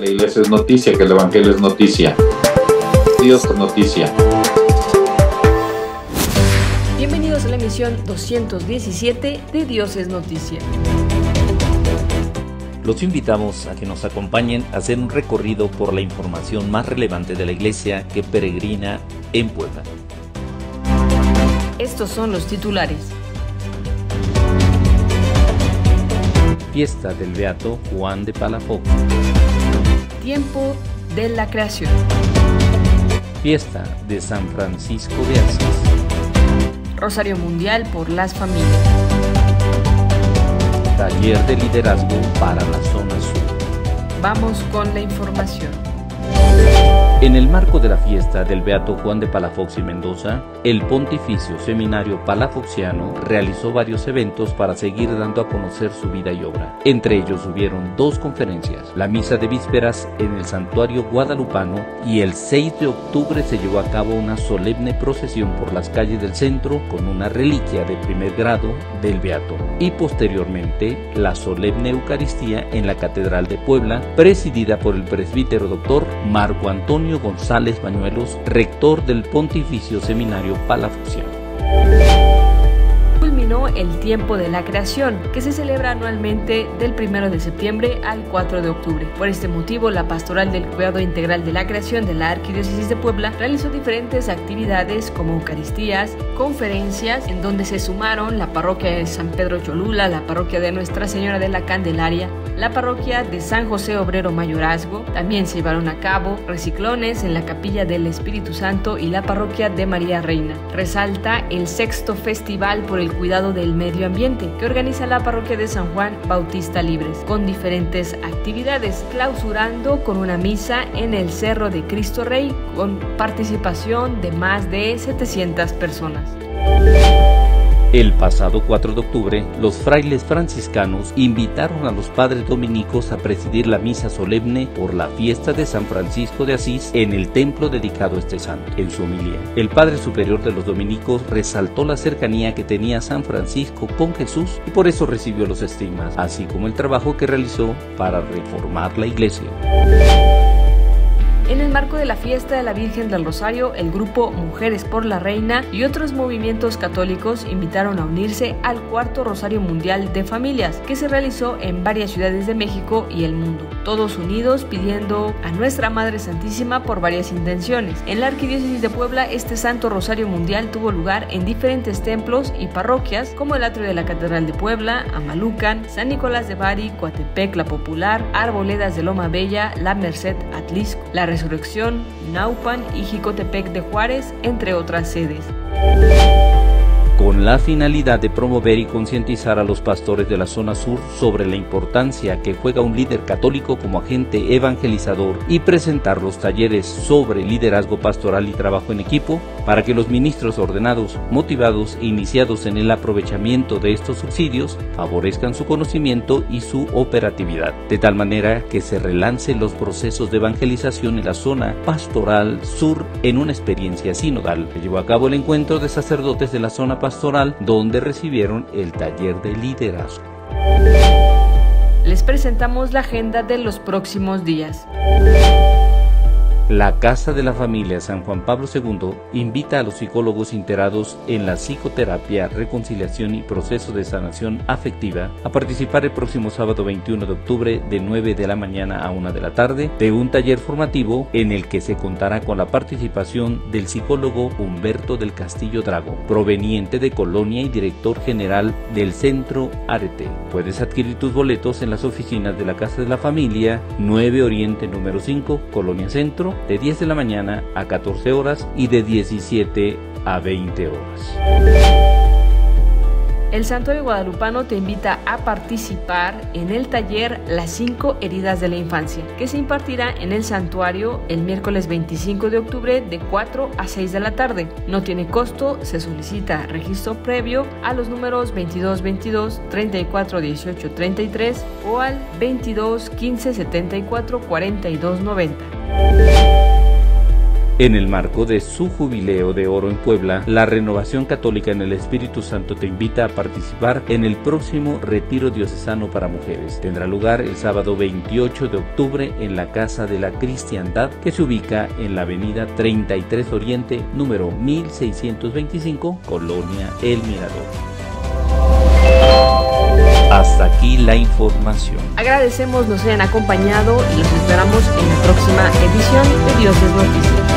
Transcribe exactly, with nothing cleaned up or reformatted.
la iglesia es noticia, que el evangelio es noticia. Dios es noticia. Bienvenidos a la emisión doscientos diecisiete de Dios es Noticia. Los invitamos a que nos acompañen a hacer un recorrido por la información más relevante de la iglesia que peregrina en Puebla. Estos son los titulares. Fiesta del Beato Juan de Palafox. Tiempo de la creación. Fiesta de San Francisco de Asís. Rosario Mundial por las familias. Taller de liderazgo para la zona sur. Vamos con la información. En el marco de la fiesta del Beato Juan de Palafox y Mendoza, el Pontificio Seminario Palafoxiano realizó varios eventos para seguir dando a conocer su vida y obra. Entre ellos hubieron dos conferencias, la misa de vísperas en el Santuario Guadalupano y el seis de octubre se llevó a cabo una solemne procesión por las calles del centro con una reliquia de primer grado del Beato y posteriormente la solemne Eucaristía en la Catedral de Puebla, presidida por el presbítero doctor Marco Antonio González Bañuelos, rector del Pontificio Seminario Palafoxiano. Culminó el tiempo de la creación, que se celebra anualmente del primero de septiembre al cuatro de octubre. Por este motivo, la Pastoral del Cuidado Integral de la Creación de la Arquidiócesis de Puebla realizó diferentes actividades como eucaristías, conferencias, en donde se sumaron la parroquia de San Pedro Cholula, la parroquia de Nuestra Señora de la Candelaria, la parroquia de San José Obrero Mayorazgo. También se llevaron a cabo reciclones en la Capilla del Espíritu Santo y la parroquia de María Reina. Resalta el sexto Festival por el Cuidado del Medio Ambiente, que organiza la parroquia de San Juan Bautista Libres, con diferentes actividades, clausurando con una misa en el Cerro de Cristo Rey, con participación de más de setecientas personas. El pasado cuatro de octubre, los frailes franciscanos invitaron a los padres dominicos a presidir la misa solemne por la fiesta de San Francisco de Asís en el templo dedicado a este santo. En su homilía, el padre superior de los dominicos resaltó la cercanía que tenía San Francisco con Jesús y por eso recibió los estigmas, así como el trabajo que realizó para reformar la iglesia. En el marco de la fiesta de la Virgen del Rosario, el grupo Mujeres por la Reina y otros movimientos católicos invitaron a unirse al cuarto Rosario Mundial de Familias, que se realizó en varias ciudades de México y el mundo. Todos unidos pidiendo a Nuestra Madre Santísima por varias intenciones. En la Arquidiócesis de Puebla, este Santo Rosario Mundial tuvo lugar en diferentes templos y parroquias, como el atrio de la Catedral de Puebla, Amalucan, San Nicolás de Bari, Coatepec, La Popular, Arboledas de Loma Bella, La Merced, Atlisco, La Resurrección, Naupan y Jicotepec de Juárez, entre otras sedes. Con la finalidad de promover y concientizar a los pastores de la zona sur sobre la importancia que juega un líder católico como agente evangelizador y presentar los talleres sobre liderazgo pastoral y trabajo en equipo para que los ministros ordenados, motivados e iniciados en el aprovechamiento de estos subsidios favorezcan su conocimiento y su operatividad, de tal manera que se relancen los procesos de evangelización en la zona pastoral sur en una experiencia sinodal. Se llevó a cabo el encuentro de sacerdotes de la zona pastoral pastoral, donde recibieron el taller de liderazgo. Les presentamos la agenda de los próximos días. La Casa de la Familia San Juan Pablo segundo invita a los psicólogos integrados en la psicoterapia, reconciliación y proceso de sanación afectiva a participar el próximo sábado veintiuno de octubre de nueve de la mañana a una de la tarde de un taller formativo en el que se contará con la participación del psicólogo Humberto del Castillo Drago, proveniente de Colonia y director general del Centro Arete. Puedes adquirir tus boletos en las oficinas de la Casa de la Familia, nueve Oriente número cinco, Colonia Centro, de diez de la mañana a catorce horas y de diecisiete a veinte horas. El Santuario Guadalupano te invita a participar en el taller Las cinco heridas de la infancia, que se impartirá en el santuario el miércoles veinticinco de octubre de cuatro a seis de la tarde. No tiene costo, se solicita registro previo a los números veintidós veintidós, treinta y cuatro dieciocho treinta y tres o al veintidós quince setenta y cuatro cuarenta y dos noventa. En el marco de su Jubileo de Oro en Puebla, la Renovación Católica en el Espíritu Santo te invita a participar en el próximo Retiro Diocesano para Mujeres. Tendrá lugar el sábado veintiocho de octubre en la Casa de la Cristiandad, que se ubica en la avenida treinta y tres Oriente, número mil seiscientos veinticinco, Colonia El Mirador. Hasta aquí la información. Agradecemos nos hayan acompañado y los esperamos en la próxima edición de Dios es Noticia.